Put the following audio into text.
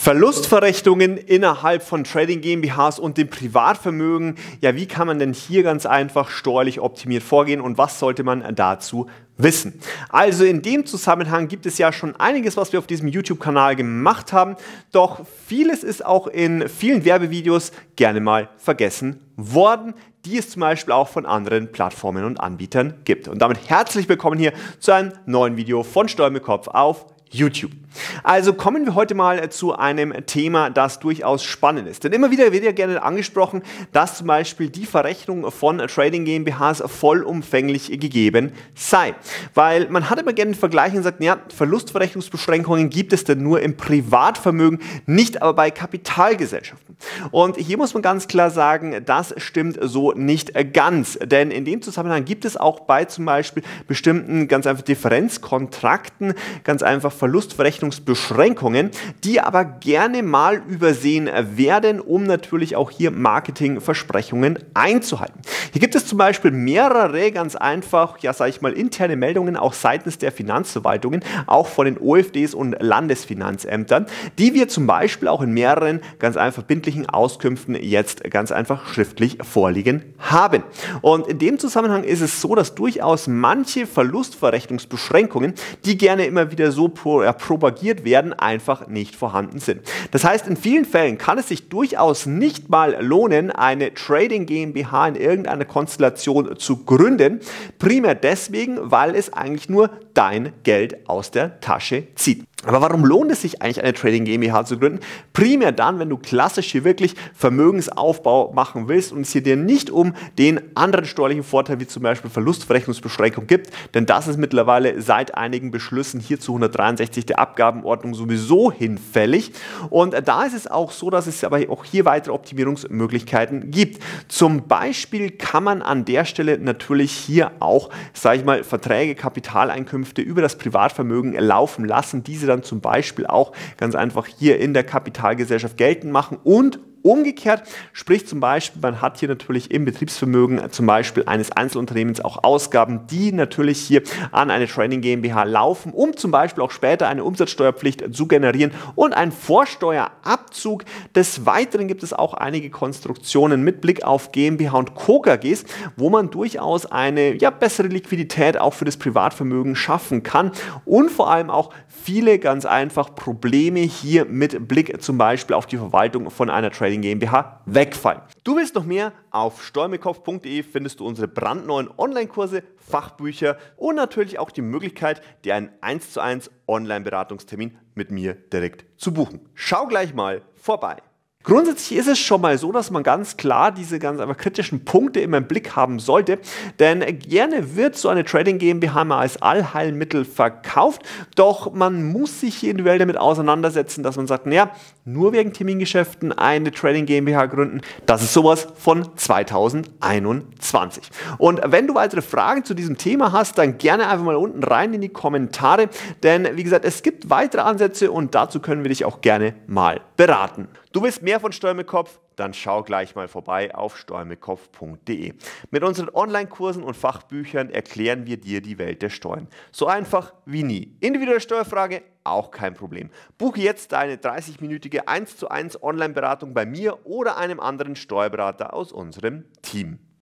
Verlustverrechnungen innerhalb von Trading GmbHs und dem Privatvermögen. Ja, wie kann man denn hier ganz einfach steuerlich optimiert vorgehen und was sollte man dazu wissen? Also in dem Zusammenhang gibt es ja schon einiges, was wir auf diesem YouTube-Kanal gemacht haben, doch vieles ist auch in vielen Werbevideos gerne mal vergessen worden, die es zum Beispiel auch von anderen Plattformen und Anbietern gibt. Und damit herzlich willkommen hier zu einem neuen Video von Steuer mit Kopf auf YouTube. Also kommen wir heute mal zu einem Thema, das durchaus spannend ist. Denn immer wieder wird ja gerne angesprochen, dass zum Beispiel die Verrechnung von Trading GmbHs vollumfänglich gegeben sei. Weil man hat immer gerne den Vergleich und sagt, ja, Verlustverrechnungsbeschränkungen gibt es denn nur im Privatvermögen, nicht aber bei Kapitalgesellschaften. Und hier muss man ganz klar sagen, das stimmt so nicht ganz. Denn in dem Zusammenhang gibt es auch bei zum Beispiel bestimmten ganz einfach Differenzkontrakten ganz einfach Verlustverrechnungsbeschränkungen, die aber gerne mal übersehen werden, um natürlich auch hier Marketingversprechungen einzuhalten. Hier gibt es zum Beispiel mehrere ganz einfach, ja sage ich mal, interne Meldungen auch seitens der Finanzverwaltungen, auch von den OFDs und Landesfinanzämtern, die wir zum Beispiel auch in mehreren ganz einfach verbindlichen Auskünften jetzt ganz einfach schriftlich vorliegen haben. Und in dem Zusammenhang ist es so, dass durchaus manche Verlustverrechnungsbeschränkungen, die gerne immer wieder so propagiert werden, einfach nicht vorhanden sind. Das heißt, in vielen Fällen kann es sich durchaus nicht mal lohnen, eine Trading GmbH in irgendeiner Konstellation zu gründen, primär deswegen, weil es eigentlich nur dein Geld aus der Tasche zieht. Aber warum lohnt es sich eigentlich, eine Trading GmbH zu gründen? Primär dann, wenn du klassisch hier wirklich Vermögensaufbau machen willst und es hier dir nicht um den anderen steuerlichen Vorteil wie zum Beispiel Verlustverrechnungsbeschränkung gibt, denn das ist mittlerweile seit einigen Beschlüssen hier zu 163 der Abgabenordnung sowieso hinfällig. Und da ist es auch so, dass es aber auch hier weitere Optimierungsmöglichkeiten gibt. Zum Beispiel kann man an der Stelle natürlich hier auch, sage ich mal, Verträge, Kapitaleinkünfte über das Privatvermögen laufen lassen, diese dann zum Beispiel auch ganz einfach hier in der Kapitalgesellschaft geltend machen und umgekehrt, sprich zum Beispiel, man hat hier natürlich im Betriebsvermögen zum Beispiel eines Einzelunternehmens auch Ausgaben, die natürlich hier an eine Trading GmbH laufen, um zum Beispiel auch später eine Umsatzsteuerpflicht zu generieren und einen Vorsteuerabzug. Des Weiteren gibt es auch einige Konstruktionen mit Blick auf GmbH und Co. KGs, wo man durchaus eine bessere Liquidität auch für das Privatvermögen schaffen kann und vor allem auch viele ganz einfach Probleme hier mit Blick zum Beispiel auf die Verwaltung von einer Trading GmbH wegfallen. Du willst noch mehr? Auf steuermitkopf.de findest du unsere brandneuen Online-Kurse, Fachbücher und natürlich auch die Möglichkeit, dir einen 1:1 Online-Beratungstermin mit mir direkt zu buchen. Schau gleich mal vorbei. Grundsätzlich ist es schon mal so, dass man ganz klar diese ganz einfach kritischen Punkte immer im Blick haben sollte, denn gerne wird so eine Trading GmbH mal als Allheilmittel verkauft, doch man muss sich hier individuell damit auseinandersetzen, dass man sagt, naja, nur wegen Termingeschäften eine Trading GmbH gründen, das ist sowas von 2021. Und wenn du weitere Fragen zu diesem Thema hast, dann gerne einfach mal unten rein in die Kommentare, denn wie gesagt, es gibt weitere Ansätze und dazu können wir dich auch gerne mal beraten. Du willst mehr von Steuer mit Kopf? Dann schau gleich mal vorbei auf steuermitkopf.de. Mit unseren Online-Kursen und Fachbüchern erklären wir dir die Welt der Steuern. So einfach wie nie. Individuelle Steuerfrage? Auch kein Problem. Buche jetzt deine 30-minütige 1:1 Online-Beratung bei mir oder einem anderen Steuerberater aus unserem Team.